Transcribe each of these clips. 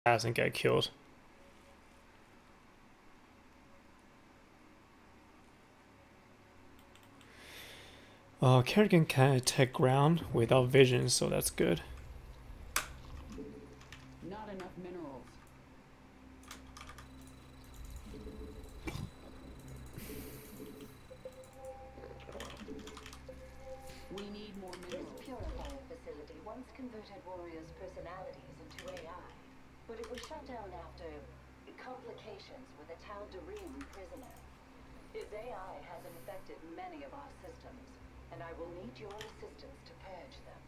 and get killed. Kerrigan can attack ground without vision, so that's good. Not enough minerals. We need more minerals. This purifier facility once converted warriors' personalities into AI, but it was shut down after complications with a Tal'darim prisoner. His AI has infected many of our systems, and I will need your assistance to purge them.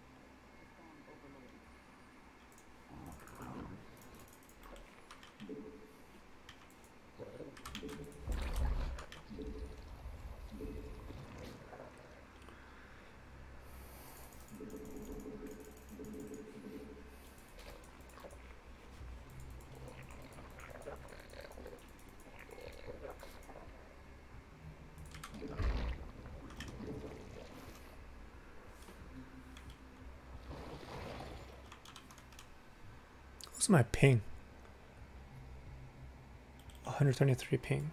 What's my ping? 123 ping.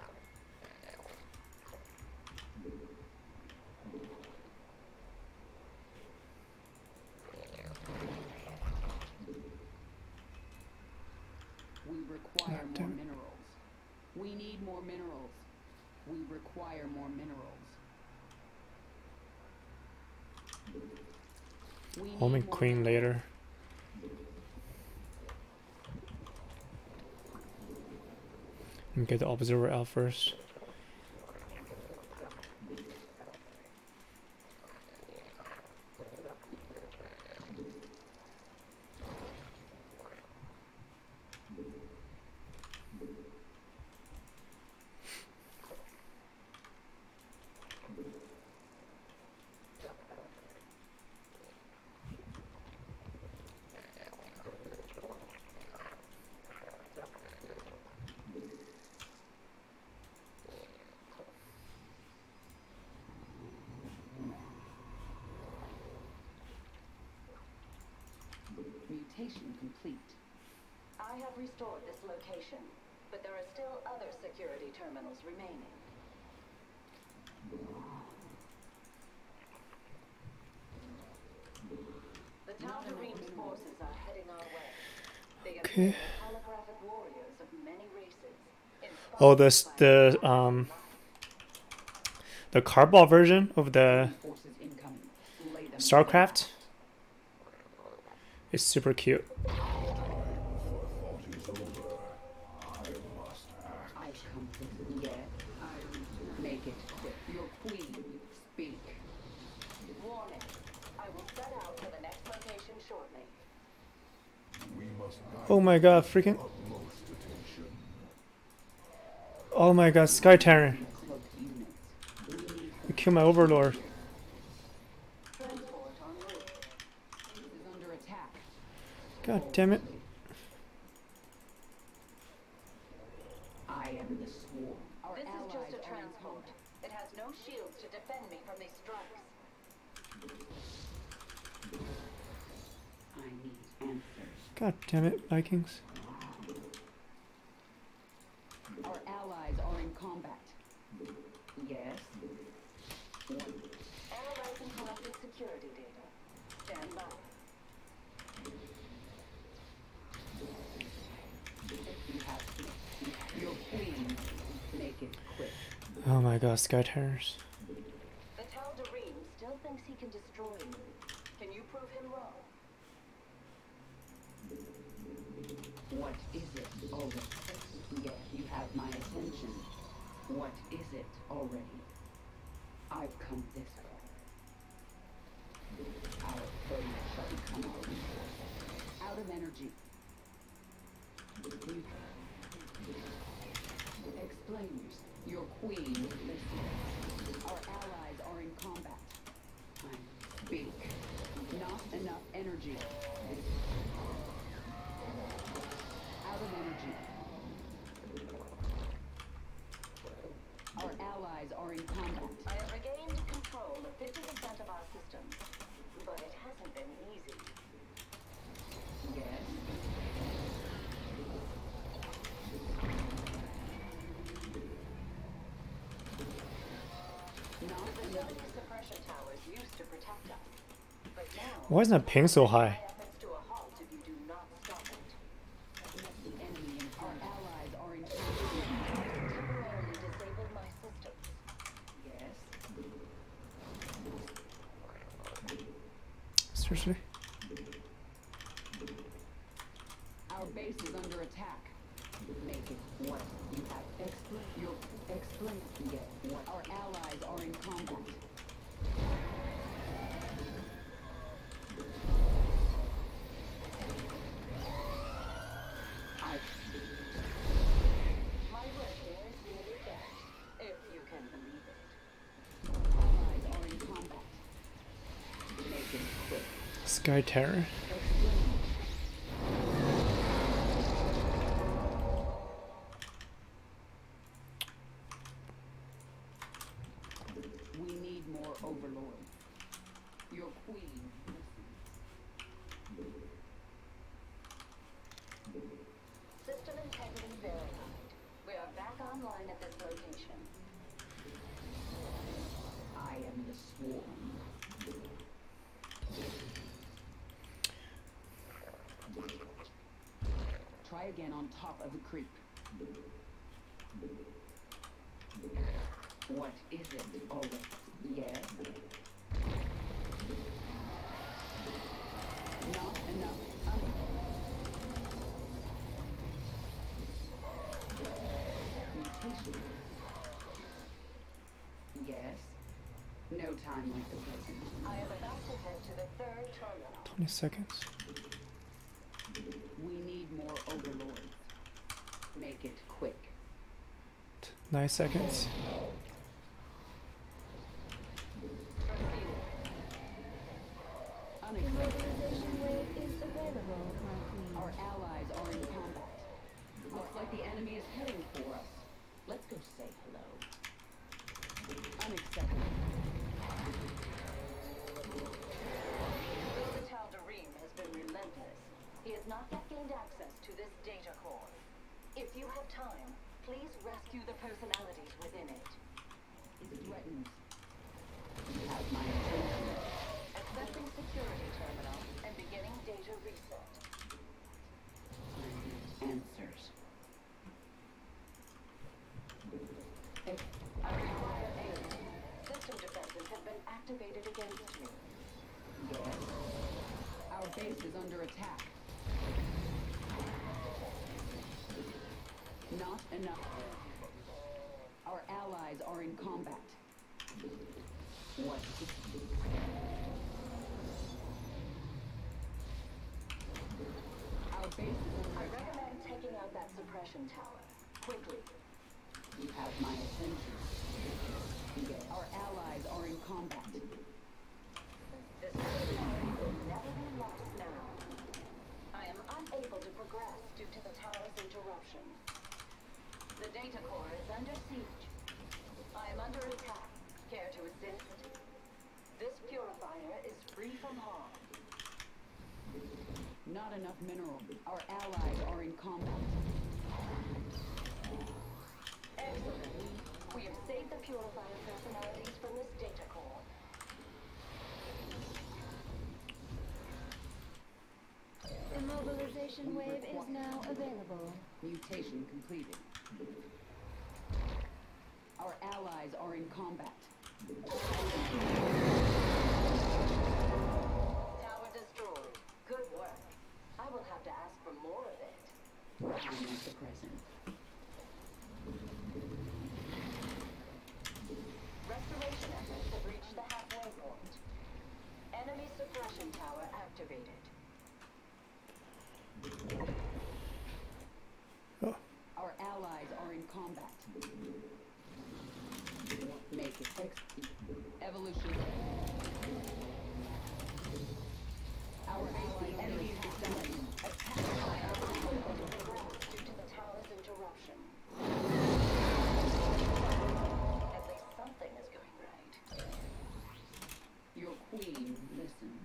We require more minerals. We need more minerals. We require more minerals. Home and queen later. Let me get the observer out first. Mutation complete. I have restored this location, but there are still other security terminals remaining. The Tal'darim's forces are heading our way. They appear as holographic warriors of many races. Oh, the cardboard version of the StarCraft is super cute. Make it quick. Your queen, speak. Warning. I will set out for the next location shortly. Oh my god, freaking. Oh my god, Sky Terror. You killed my overlord. Transport en route. Is under attack. God damn it. I am the swarm. Our This is allies just a are in transport. It has no shields to defend me from these strikes. I need answers. God damn it, Vikings. Our allies are in combat. Yes. Analyzing collected security data. Stand by. You have to. Your queen. Make it quick. Oh my god, Sky Terrors. The Tal'darim still thinks he can destroy me. Can you prove him wrong? What is it already? Yes, you have my attention. What is it already? I've come this far. Our foes shall become our reinforcements. Out of energy. Explain yourself. Your queen listens. Our allies are in combat. Speak. Not enough energy. Out of energy. Our allies are in combat. I have regained control of 50% of our systems, but it hasn't been easy. Yes. to protect us. But now, Why isn't the ping so high? efforts to a halt if you do not stop it. The enemy and our allies are in Temporarily disabled my system. Yes. Seriously? Our base is under attack. Make it what you have explain. Yes. What our allies are in combat. My work here is nearly finished, if you can believe it. Allies are in combat. Make it quick. Sky Terror. We need more overlords. Your queen listens. System integrity verified. We are back online at this location. I am the swarm. Try again on top of the creep. What is it? Oh, yes. Not enough. Mutation. Yes. No time like the present. I am about to head to the third terminal. 20 seconds. We need more overlords. Make it quick. 9 seconds. Mobilization wave is available, my queen. Our allies are in combat. Looks like the enemy is heading for us. Let's go say hello. Unacceptable. The Tal'darim has been relentless. He has not yet gained access to this data core. If you have time, please rescue the personalities within it. It threatens. You have my attention. Accessing security terminal and beginning data reset. Answers. I require aid. System defenses have been activated against me. Yes. Our base is under attack. Not enough. Our allies are in combat. What? Our base is under I attack. recommend taking out that suppression tower. Quickly. You have my attention. Yes. Our allies are in combat. This personality will never be lost now. I am unable to progress due to the tower's interruption. The data core is under siege. I am under attack. Care to assist? This purifier is free from harm. Not enough mineral. Our allies are in combat. Excellent. We have saved the purifier personalities from this data core. Immobilization wave is now available. Mutation completed. Our allies are in combat. Tower destroyed. Good work. I will have to ask for more of it. Time like the present. Restoration efforts have reached the halfway point. Enemy suppression tower activated. Oh, Our allies are in combat. Make it evolution. Our ally enemy is dying. Attack by our Due to the tower's interruption. At least something is going right. Your queen listens.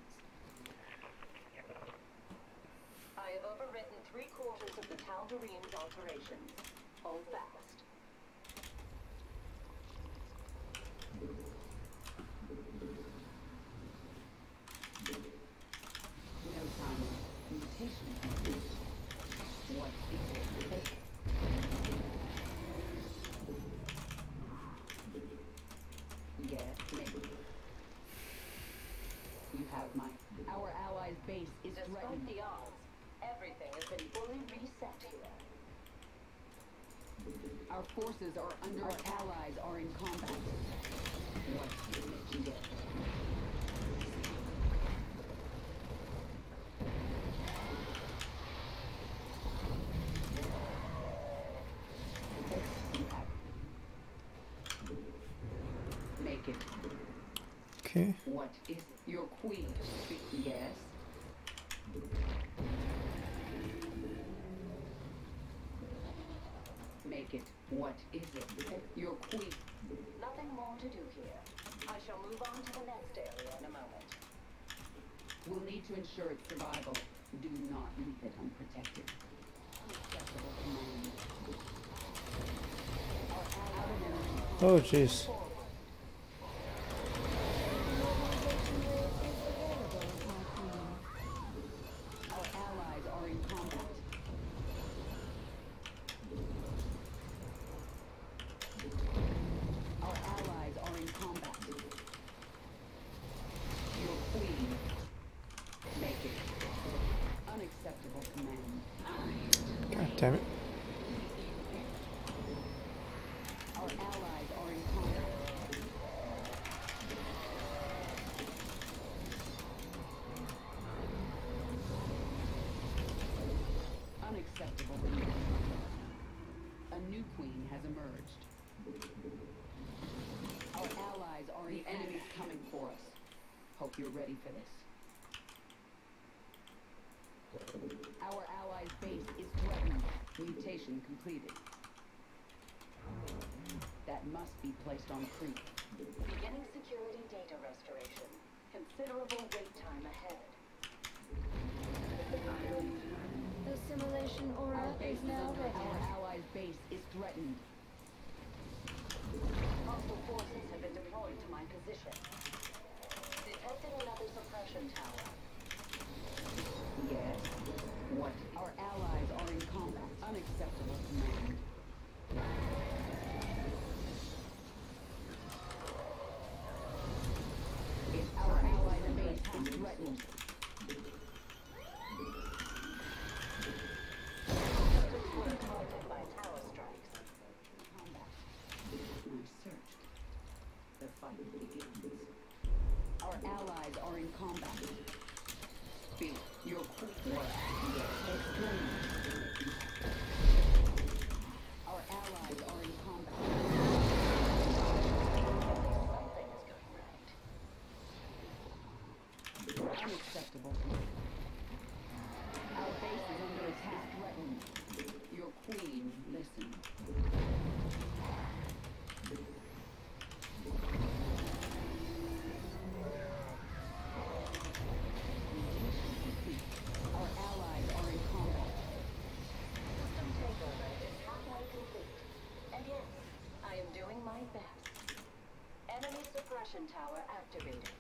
I have overwritten 3/4 of the Tal'darim's alterations. Hold fast. Mutation complete. What is it? Yes, maybe. You have my... Our allies' base is Despite threatened. the odds, everything has been fully reset here. Our forces are under Our allies are in combat. What is it you get? Make it. Okay. What is it? Your queen? Yes. Make it. What is it? Your queen. Nothing more to do here. I shall move on to the next area in a moment. We'll need to ensure its survival. Do not leave it unprotected. Unacceptable command. Our allies Oh, jeez. Our allies are in combat. Our allies are in combat. Your queen. Make it. Unacceptable command. God damn it. Our allies are in combat. Unacceptable command. A new queen has emerged. Our allies are the enemy's coming for us. Hope you're ready for this. Our allies' base is threatened. Mutation completed. That must be placed on creep. Beginning security data restoration. Considerable wait time ahead. Assimilation Our aura base is now under ready. our allies' base is threatened. Hostile forces have been deployed to my position. Detecting another suppression tower. Yes. What? Our allies are in combat. Unacceptable command. If our allies' base is threatened. Systems were targeted by tower strikes. Combat. I searched. The fight begins. Our allies are in combat. Speak. Your quick work. Explain. Our allies are in combat. Something is going right. Unacceptable. Our base is under attack. Threatened. Your queen, listen. Our allies are in combat. System takeover is halfway complete. And yes, I am doing my best. Enemy suppression tower activated.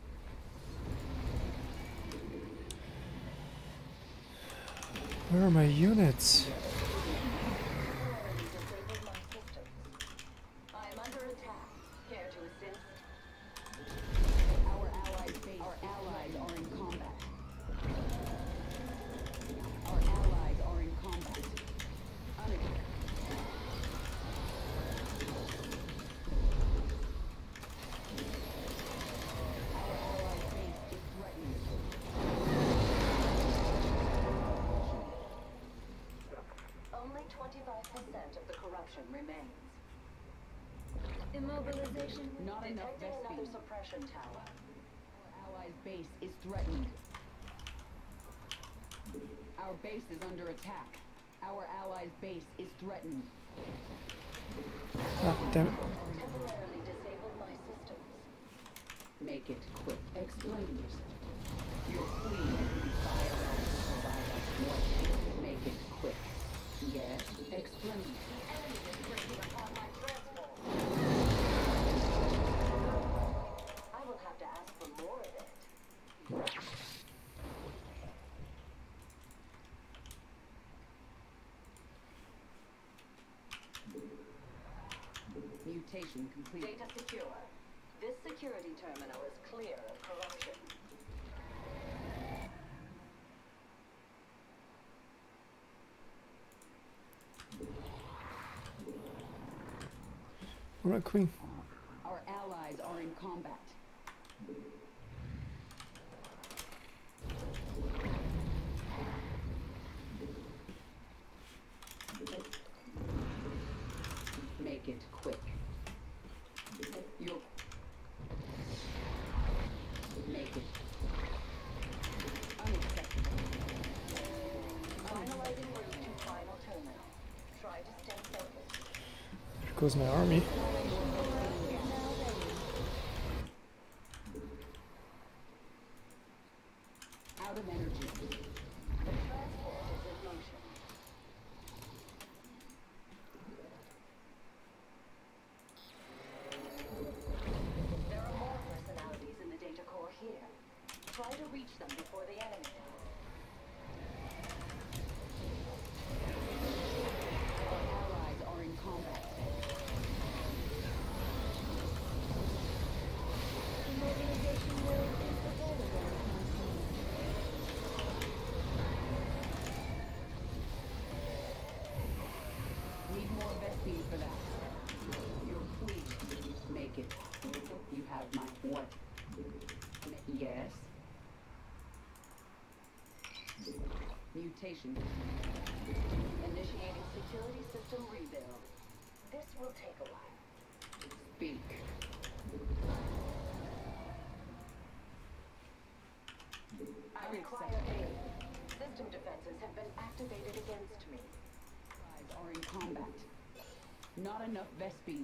Where are my units? Temporarily disabled my systems. I am under attack. Care to assist? Our allies' base. Our allies are in combat. Our allies are in combat. Our allies' base is threatened. Only 25% of the corruption remains. Immobilization. Not enough Detecting another Vespine. suppression tower. Our allies' base is threatened. Our base is under attack. Our allies' base is threatened. Ah, damn it. Temporarily disabled my systems. Make it quick. Explain yourself. Your queen has been fired out to provide us what is it? Make it quick. Yes, explain. Enemy is breaking upon my transport. I will have to ask for more of it. Mutation complete. Data secure. This security terminal is clear of corruption. Alright, Queen. Our allies are in combat. Make it quick. Make it Unacceptable. Finalizing route to final terminal. Try to stay focused. There goes my army. Out of energy. The transport is in motion. There are more personalities in the data core here. Try to reach them before the enemy does. Our allies are in combat. Immobilization wave is available. Need more Vespine for that. your fleet. Make it. You have my what? Yes. Mutation. Initiating security system rebuild. This will take a while. Speak. I require aid. System defenses have been activated against me. Allies are in combat. Not enough Vespine.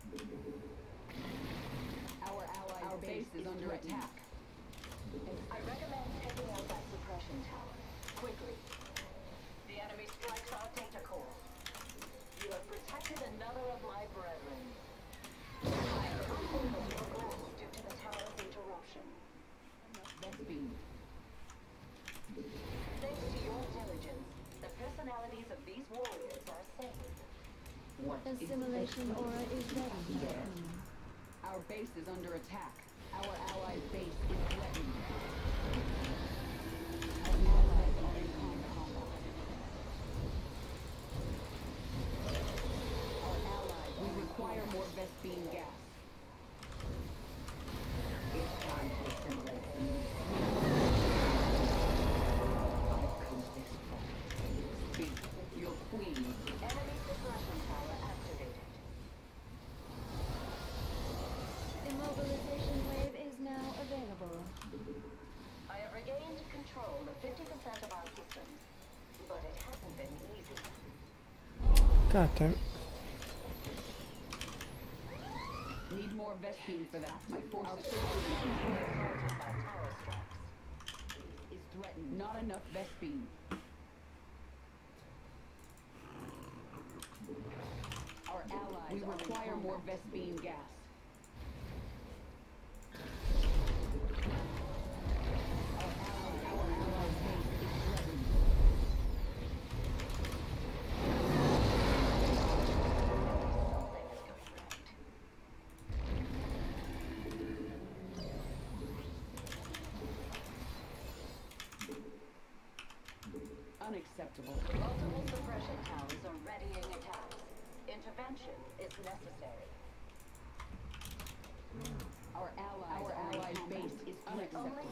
Our base is under attack. I recommend taking out that suppression tower. Quickly. The enemy strikes our data core. You have protected another of my brethren. I am unable to progress due to the tower's interruption. Vespine. Thanks to your diligence, the personalities of these warriors are saved. What is Assimilation this? aura is ready. Yes. Our base is under attack. Our allied base is threatened. Our allies are in combat. Our allies, we require more Vespine gas. It's time to assimilate. I've come this far. Speak. Your queen. Enemy suppression tower activated. Immobilization wave is now available. I have regained control of 50% of our systems, but it hasn't been easy. God damn it. Need more Vespine for that. My forces assaulted by tower strikes. Is threatened. Not enough Vespine. Our allies we require more Vespine gas. Our allies' base is threatened. Something is going right. Unacceptable. Multiple suppression towers are readying attacks. Intervention is necessary. Our allies' base is unacceptable.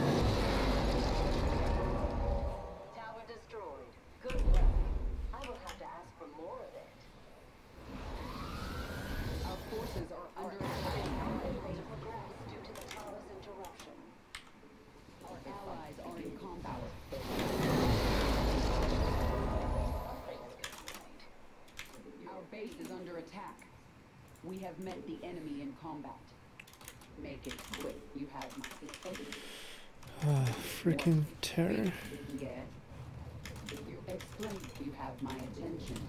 Tower destroyed. Good work. I will have to ask for more of it. Our forces are under attack. Unable to progress due to the tower's interruption. Our allies are in combat. Our base is under attack. We have met the enemy in combat. Make it quick. You have my Ah, freaking terror. Yes. You explain. You have my attention.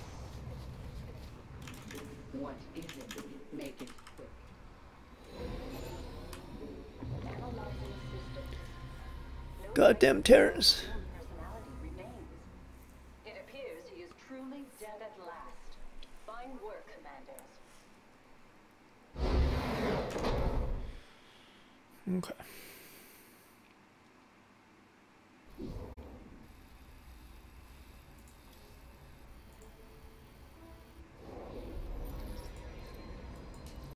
What is it? Make it quick. Analyzing systems. No Goddamn terrors. personality remains. It appears he is truly dead at last. Fine work, commanders. Okay.